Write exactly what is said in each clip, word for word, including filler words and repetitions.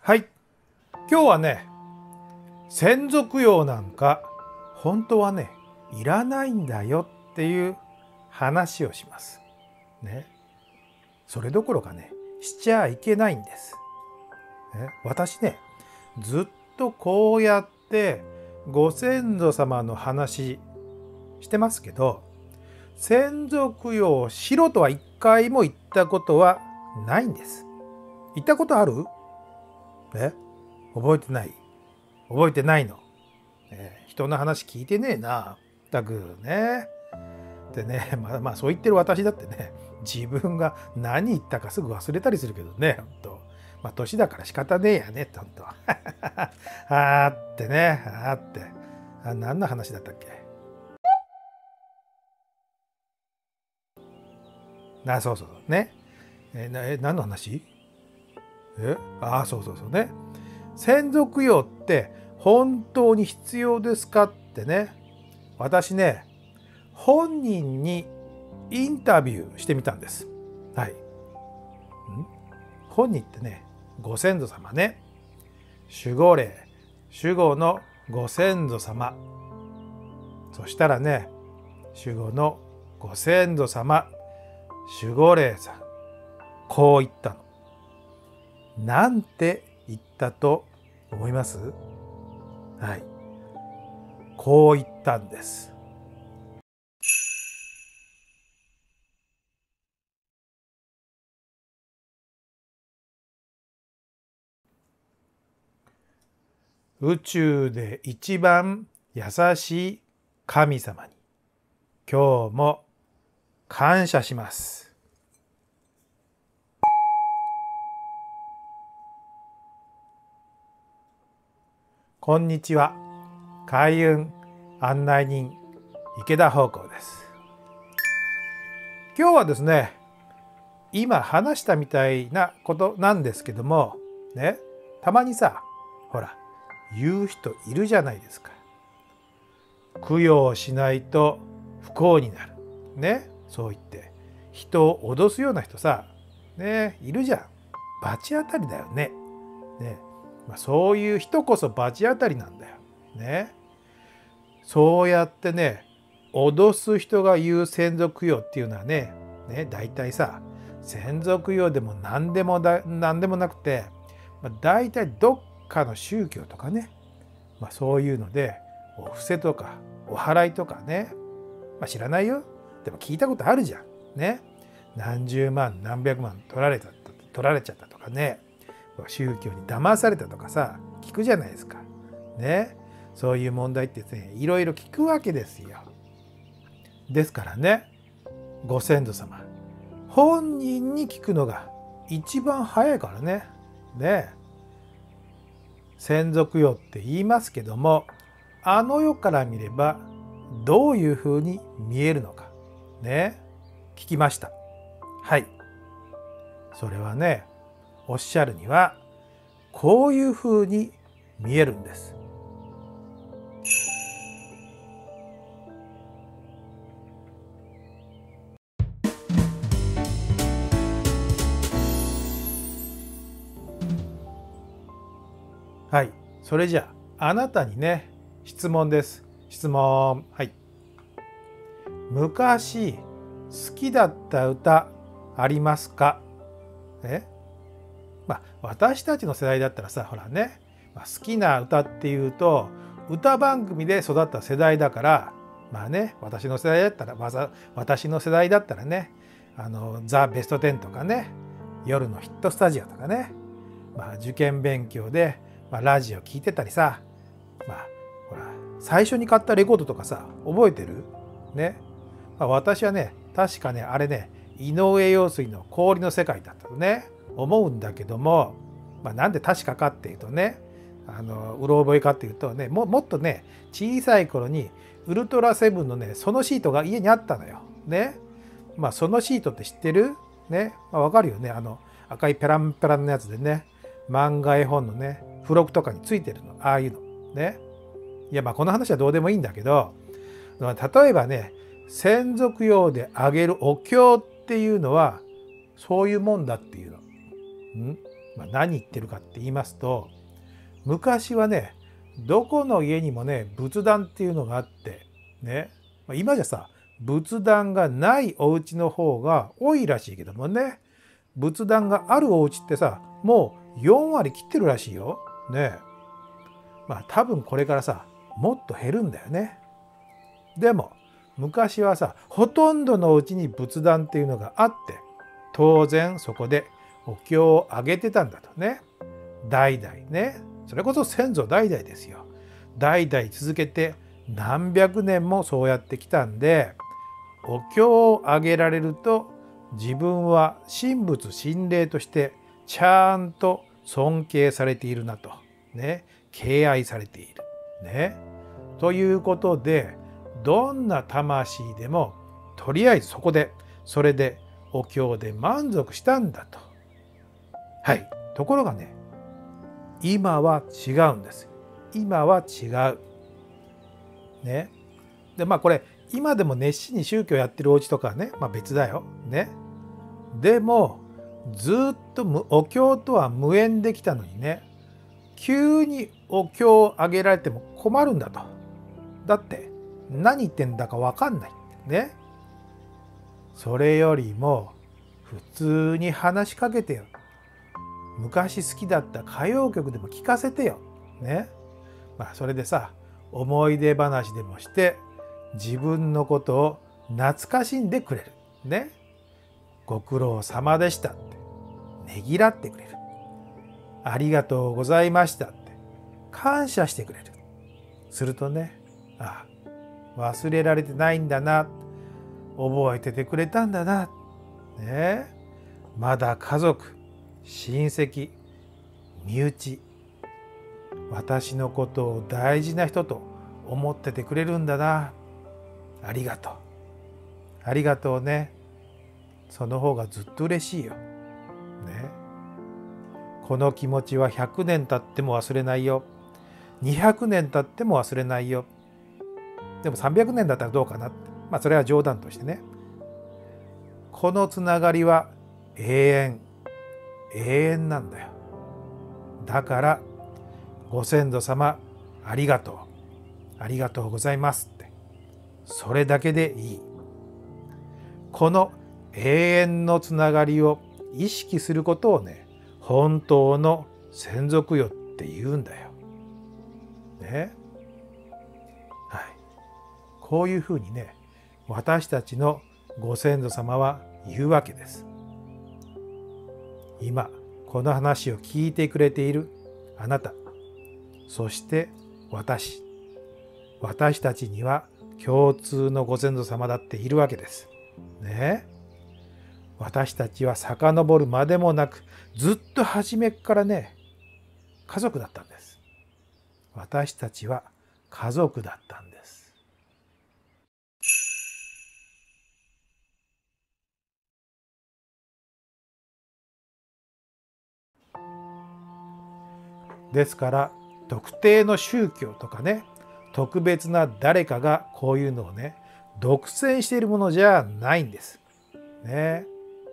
はい、今日はね、先祖供養なんか本当はね、いらないんだよっていう話をします。ね、それどころかね、しちゃいけないんです。ね、私ね、ずっとこうやってご先祖様の話してますけど、先祖供養をしろとは一回も言ったことはないんです。言ったことある？え覚えてない？覚えてないの？えー、人の話聞いてねえな。ったくね。でね、まあまあそう言ってる私だってね、自分が何言ったかすぐ忘れたりするけどね、ほんと。まあ年だから仕方ねえやねって、ほんと。あーってね、あーって。あ、何の話だったっけ？あ、そうそうそうね。えー、なえ何の話？えああ、そうそうそうね。先祖供養って本当に必要ですかってね、私ね、本人にインタビューしてみたんです。はい。ん本人ってね、ご先祖様ね、守護霊、守護のご先祖様。そしたらね、守護のご先祖様、守護霊さん、こう言ったの。なんて言ったと思います？はい。こう言ったんです。宇宙で一番優しい神様に今日も感謝します。こんにちは。開運案内人池田芳光です。今日はですね、今話したみたいなことなんですけどもね、たまにさ、ほら言う人いるじゃないですか。供養しないと不幸になるね、そう言って人を脅すような人さ、ね、いるじゃん。罰当たりだよね。ね、まあ、そういう人こそ罰当たりなんだよ。ね、そうやってね、脅す人が言う先祖供養っていうのはね、ね、大体さ、先祖供養でも何でもだ何でもなくて、まあ、大体どっかの宗教とかね、まあ、そういうのでお布施とかお祓いとかね、まあ、知らないよ。でも聞いたことあるじゃん。ね。何十万何百万取られた取られちゃったとかね、宗教に騙されたとかさ、聞くじゃないですか。ね。そういう問題ってね、いろいろ聞くわけですよ。ですからね、ご先祖様、本人に聞くのが一番早いからね。ね。先祖供養って言いますけども、あの世から見ればどういうふうに見えるのかね、聞きました。はい。それはね、おっしゃるにはこういうふうに見えるんです。はい。それじゃあ、あなたにね、質問です。質問。はい。昔好きだった歌ありますか？ね。まあ私たちの世代だったらさ、ほらね、まあ、好きな歌っていうと歌番組で育った世代だから、まあね、私の世代だったら、まず私の世代だったらね、あのザ・ベストテンとかね、夜のヒットスタジオとかね、まあ受験勉強で、まあ、ラジオ聞いてたりさ、まあほら最初に買ったレコードとかさ、覚えてる？ね。まあ、私はね、確かね、あれね、井上陽水の氷の世界だったとね、思うんだけども、まあ、なんで確かかっていうとね、あのうろ覚えかっていうとね、ももっとね、小さい頃にウルトラセブンのね、そのシートが家にあったのよ。ね。まあそのシートって知ってる？ね。まあ、わかるよね。あの赤いペランペランのやつでね、漫画絵本のね、付録とかについてるの。ああいうの。ね。いやまあこの話はどうでもいいんだけど、例えばね、先祖供養であげるお経っていうのはそういうもんだっていうの。んまあ、何言ってるかって言いますと、昔はねどこの家にもね仏壇っていうのがあってね、まあ、今じゃさ仏壇がないお家の方が多いらしいけどもね、仏壇があるお家ってさもうよんわり切ってるらしいよね。まあ多分これからさもっと減るんだよね。でも昔はさほとんどのお家に仏壇っていうのがあって、当然そこでお経をあげてたんだとね。代々ね、それこそ先祖代々ですよ。代々続けて何百年もそうやってきたんで、お経をあげられると自分は神仏神霊としてちゃんと尊敬されているなとね、敬愛されているねということで、どんな魂でもとりあえずそこでそれでお経で満足したんだと。はい、ところがね今は違うんです。今は違うね。でまあこれ今でも熱心に宗教やってるお家とかね、まあ、別だよね。でもずっとお経とは無縁できたのにね、急にお経をあげられても困るんだと。だって何言ってんだか分かんないね。それよりも普通に話しかけてよ。昔好きだった歌謡曲でも聞かせてよね。まあそれでさ思い出話でもして自分のことを懐かしんでくれるね。ご苦労様でしたってねぎらってくれる。ありがとうございましたって感謝してくれる。するとね、ああ忘れられてないんだな、覚えててくれたんだなね。まだ家族親戚身内、私のことを大事な人と思っててくれるんだな、ありがとうありがとうね。その方がずっと嬉しいよね。この気持ちはひゃくねん経っても忘れないよ。にひゃくねん経っても忘れないよ。でもさんびゃくねんだったらどうかなって、まあそれは冗談としてね。このつながりは永遠永遠なんだよ。だからご先祖様ありがとうありがとうございますって、それだけでいい。この永遠のつながりを意識することをね、本当の先祖供養って言うんだよ。ね。はい。こういうふうにね、私たちのご先祖様は言うわけです。今この話を聞いてくれているあなた、そして私、私たちには共通のご先祖様だっているわけです。ね。私たちは遡るまでもなくずっと初めからね家族だったんです。私たちは家族だったんです。ですから特定の宗教とかね、特別な誰かがこういうのをね独占しているものじゃないんですね。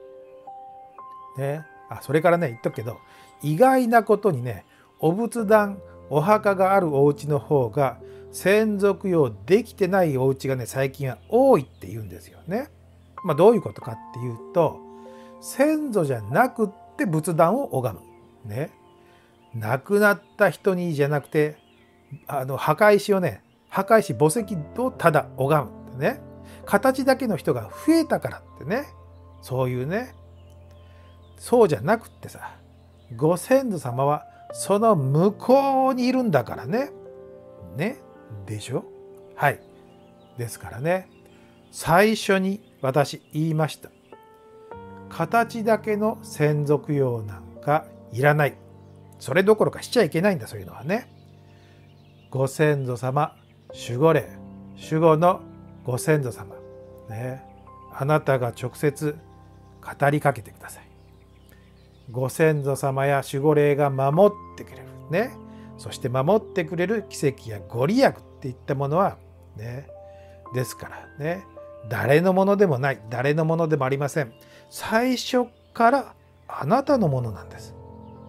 ね、あそれからね言っとくけど、意外なことにねお仏壇お墓があるお家の方が先祖供養できてないお家がね最近は多いって言うんですよね。まあどういうことかっていうと、先祖じゃなくって仏壇を拝むね。亡くなった人にじゃなくて、あの墓石をね墓石墓石をただ拝むってね、形だけの人が増えたからってね、そういうね、そうじゃなくってさ、ご先祖様はその向こうにいるんだからね。ね。でしょ？はい。ですからね、最初に私言いました。形だけの先祖供養なんかいらない。それどころかしちゃいけないんだ、そういうのはね。ご先祖様、守護霊、守護のご先祖様、ね、あなたが直接語りかけてください。ご先祖様や守護霊が守ってくれるね。そして守ってくれる奇跡やご利益っていったものはね、ですからね、誰のものでもない、誰のものでもありません。最初からあなたのものなんです。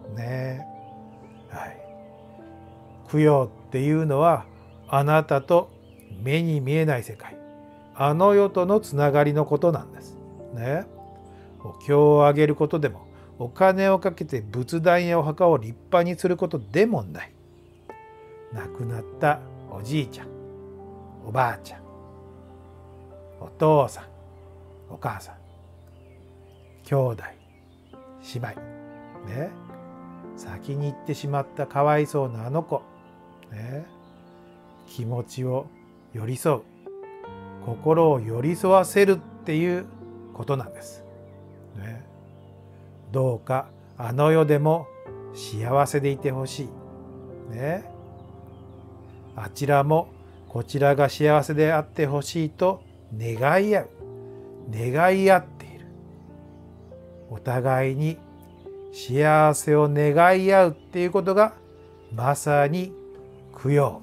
ね。はい。供養っていうのはあなたと目に見えない世界、あの世とのつながりのことなんですね。お経をあげることでも、お金をかけて仏壇やお墓を立派にすることでもない。亡くなったおじいちゃん、おばあちゃん、お父さん、お母さん、兄弟、姉妹ね、先に行ってしまったかわいそうなあの子ね、気持ちを寄り添う、心を寄り添わせるっていうことなんです、ね、どうかあの世でも幸せでいてほしいね。あちらもこちらが幸せであってほしいと願い合う、願い合っている。お互いに幸せを願い合うっていうことがまさに供養。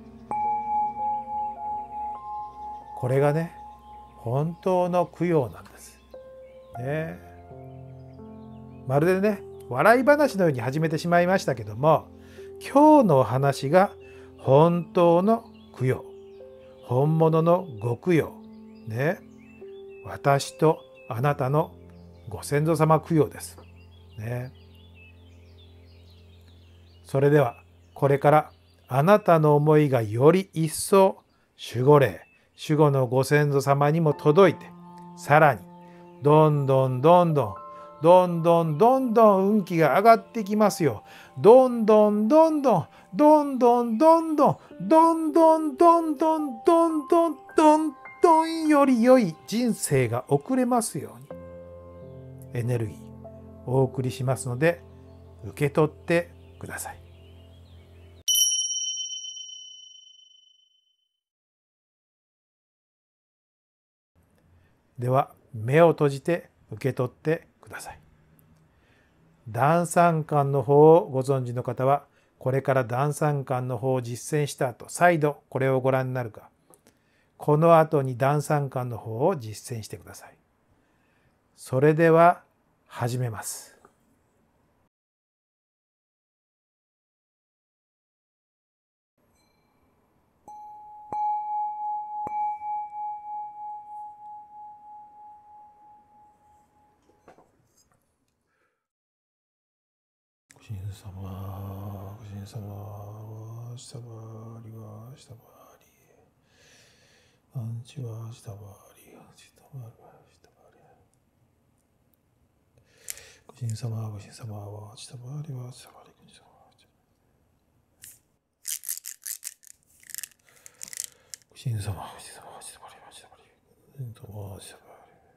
これがね、本当の供養なんです。ね、まるでね、笑い話のように始めてしまいましたけども、今日のお話が本当の供養、本物のご供養ね、私とあなたのご先祖様供養ですね。それではこれからあなたの思いがより一層守護霊、守護のご先祖様にも届いて、さらにどんどんどんどんどんどんどんどん運気が上がってきますよ。どんどんどんどんどんどんどんどんどんどんどんどんどんどんどんどんより良い人生が送れますようにエネルギーお送りしますので、受け取ってください。では目を閉じて受け取ってください。段三観の方をご存知の方は、これから段三観の方を実践した後、再度これをご覧になるか、この後に段三観の方を実践してください。それでは始めます。ご神様、ご神様は下回りは下回り、アンチは下回り、アンチ下回りは下回り。ご神様、ご神様は下回りは下回り、ご神様はご神様、ご神様は下回りは下回り、ご神様は下回り。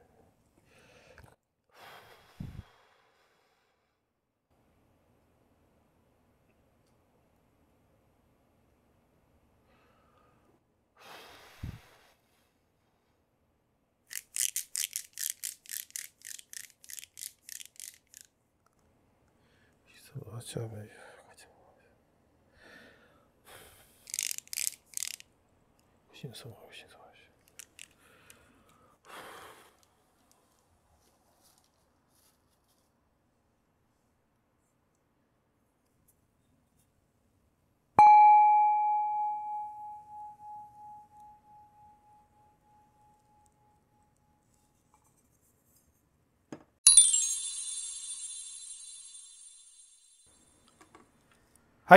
ご神様、ご神様。はい。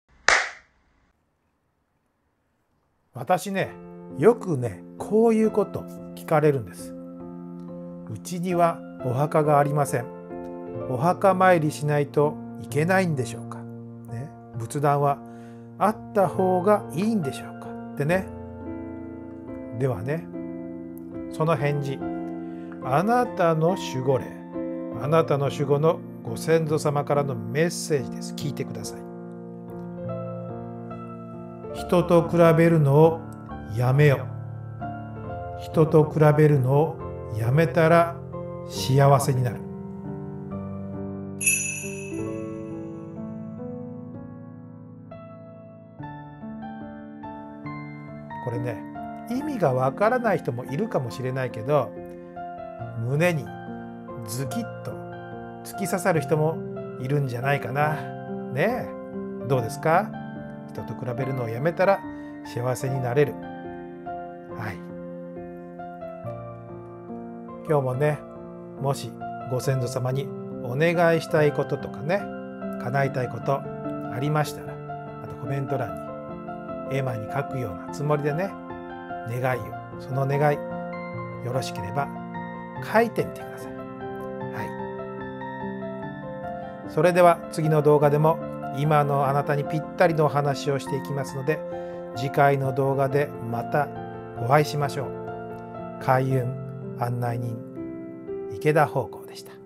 私ね、よくね、こういうこと聞かれるんです。うちにはお墓がありません。お墓参りしないといけないんでしょうか、ね、仏壇はあった方がいいんでしょうかってね。ではね、その返事、あなたの守護霊、あなたの守護のご先祖様からのメッセージです。聞いてください。人と比べるのをやめよ。人と比べるのをやめたら幸せになる。これね、意味がわからない人もいるかもしれないけど、胸にズキッと突き刺さる人もいるんじゃないかな。ねえ、どうですか？人と比べるのをやめたら幸せになれる。はい。今日もね、もしご先祖様にお願いしたいこととかね、叶えたいことありましたら、あとコメント欄に絵馬に書くようなつもりでね、願いを、その願いよろしければ書いてみてください。はい。それでは次の動画でも今のあなたにぴったりのお話をしていきますので、次回の動画でまたお会いしましょう。開運案内人池田芳光でした。